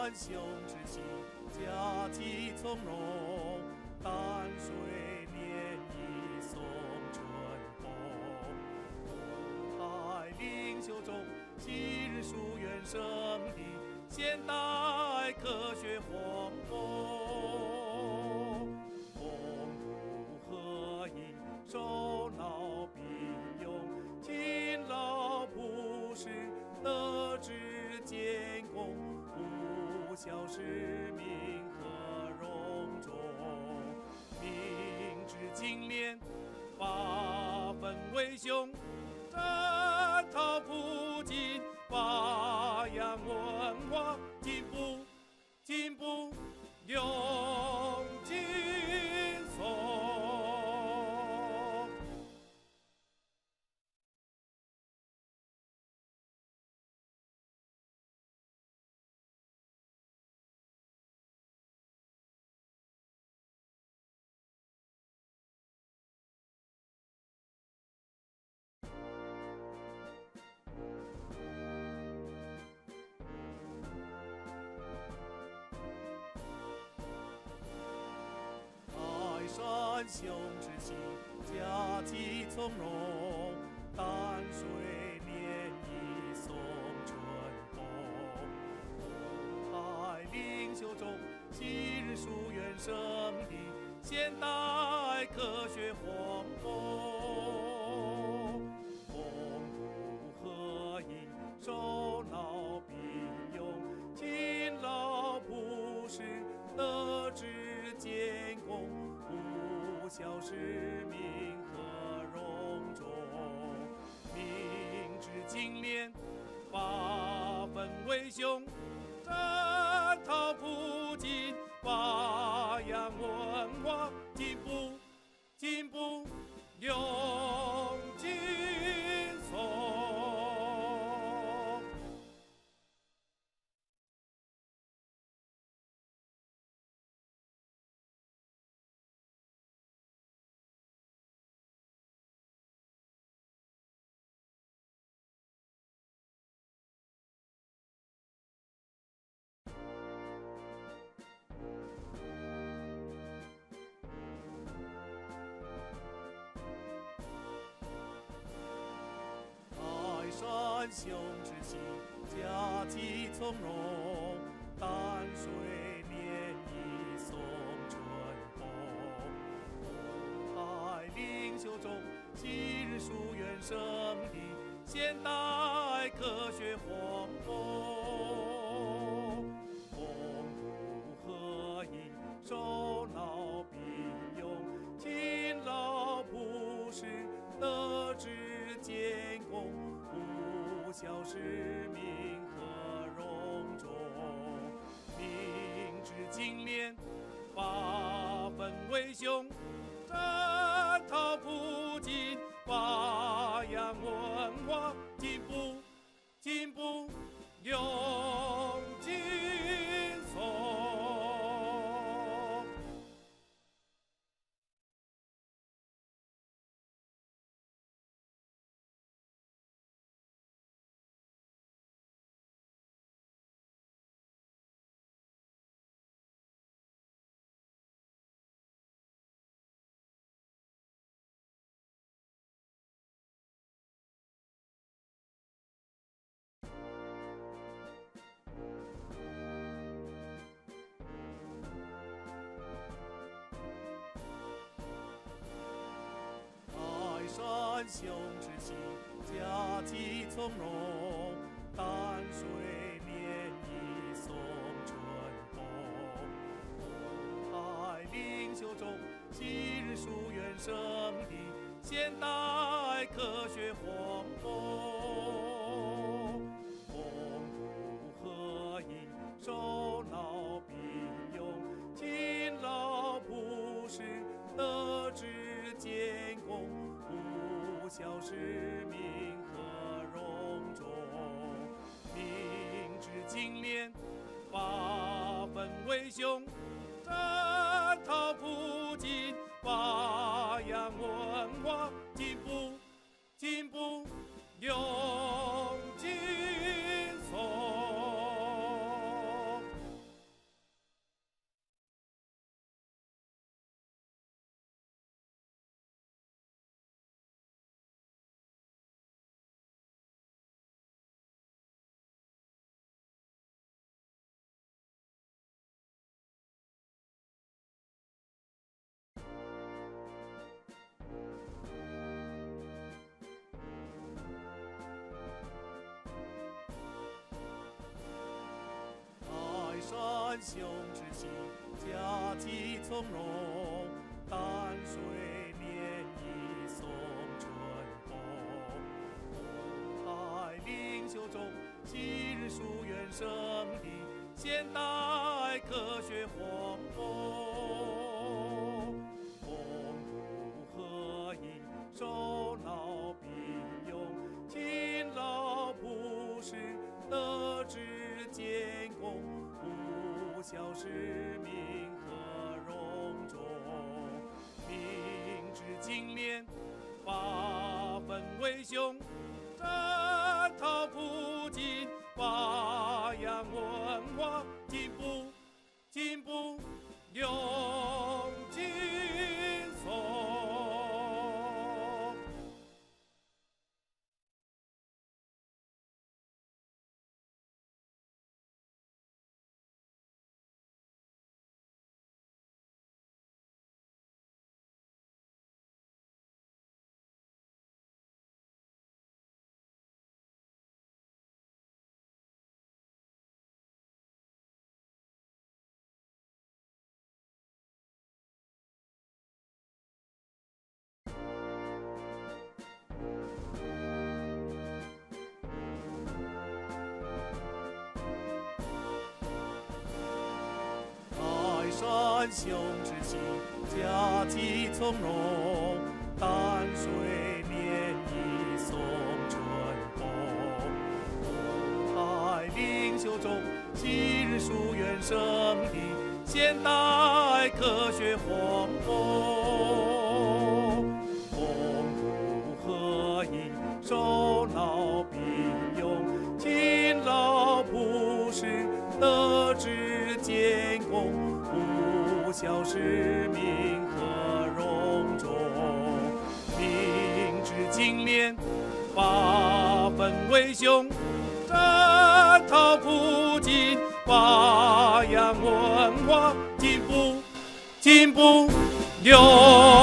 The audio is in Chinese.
雄之气，家气从容，淡水涟漪送春风。五海领袖中，昔日书院圣地，现代科学黄风。风土合一，手脑并用，勤劳朴实，德智兼工，务小使命和荣众，明志精炼，发愤为雄，征讨普及，发扬文化，进步永劲松。泰山雄之气，家气从容，淡水涟漪送春风。五海领袖中，昔日书院圣地，现代科学黄风。风土合一，手脑并用，勤劳朴实，德智兼工，务小使命和荣众，明志精炼，发愤为雄，征讨普及，发扬文化，进步永劲松。泰山雄之气，家气从容，淡水涟漪送春风。五海领袖中，昔日书院圣地，现代科学黄风。风土合一，手脑并用，勤劳朴实，德智兼工，务小使命和荣众，明志精炼，发愤为雄，征讨普及，发扬文化，进步永劲松。泰山雄之气，家气从容，淡水涟漪送春风。五海领袖中，昔日书院圣地，现代科学黄风。风土合一，手脑并用，勤劳朴实，德智兼工，务小使命和荣众，明志精炼，发愤为雄，征讨普及，发扬文化，进步永劲松。 山雄志气，家计从容，淡水涟漪送春风。五台领袖中，昔日书院胜利，现代科学黄风。风土合一，手脑并用，勤劳朴实，德智兼工，务小使命和隆重，明智精炼，发愤为雄，征讨普京，发扬文化，进步永劲松。山雄志气，家计从容，淡水涟漪送春风。五台领袖中，昔日书院胜利，现代科学黄风。风土合一，手脑并用，勤劳朴实，德智兼工，务小使命和隆重，明智精炼，发愤为雄，征讨普京，发扬文化，进步永